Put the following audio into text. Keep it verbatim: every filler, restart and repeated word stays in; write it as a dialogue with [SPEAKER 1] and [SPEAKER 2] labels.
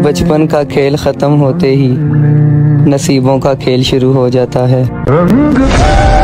[SPEAKER 1] बचपन का खेल ख़त्म होते ही नसीबों का खेल शुरू हो जाता है।